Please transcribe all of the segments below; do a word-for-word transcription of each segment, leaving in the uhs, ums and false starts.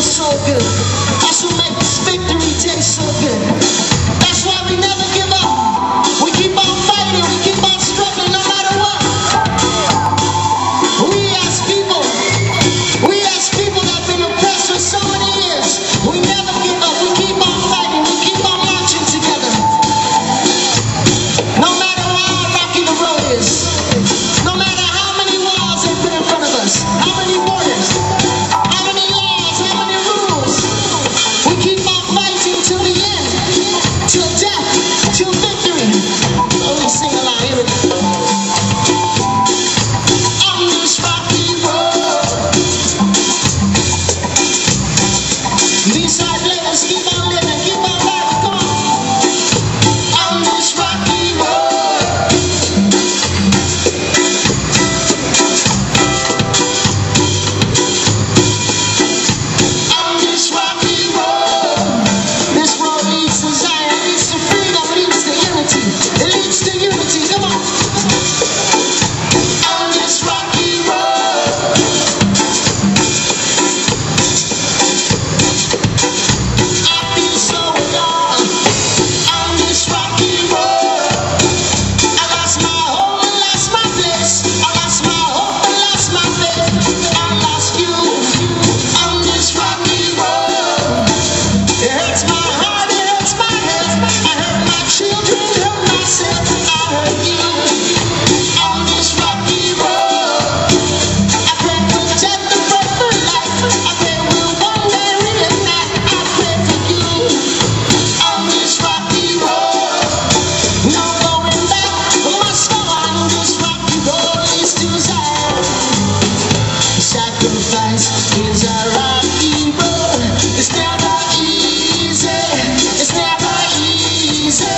so good. That's what makes this victory taste so good. That's why we never give up. We keep on fighting, we keep on struggling no matter what. We as people, we as people that have been oppressed for so many years, we never give up. We keep on fighting, we keep on marching together. No matter how rocky the road is, no matter how many walls they put in front of us, how many borders, how many laws, how many rules, we keep on fighting till the end, till death, till victory. So we sing along, here we go. On this rocky road, these hard players keep on living, keep on fighting, come on. On this rocky road, on this rocky road, this road leads to Zion, leads to freedom, leads to unity, it leads to unity, come on. On this rocky road, I feel so alone. On this rocky road, I lost my home, I lost my place, I lost my hope, I lost my faith, I lost you. On this rocky road, it hurts my heart, it hurts my head, I hurt my children, hurt myself, I hurt you. On this rocky road, I pray for death and pray for life, I pray we'll one day reunite, I pray for you. On this rocky road, no going back, we must go on. This rocky road leads to Zion. Sacrifice is a rocky road. It's never easy. It's never easy.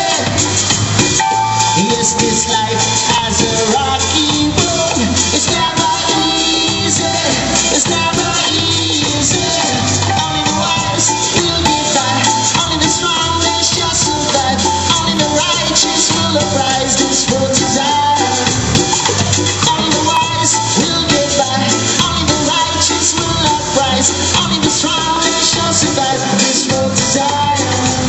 Yes, this life has a rocky road. It's never easy. It's never easy. Only the wise will get by. Only the strong they shall survive. Only the righteous will uprise. This road to Zion. Only the wise will get by. Only the righteous will uprise. Only the strong they shall survive. This road to Zion.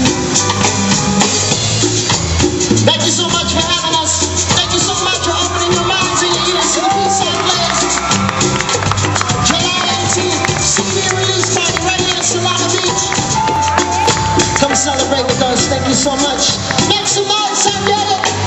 Thank you so much for having us. Thank you so much for opening your minds and your ears to the Peace-Side Players. July eighteenth, C D release party right here in Solana Beach. Come celebrate with us. Thank you so much. Make some noise, San Diego.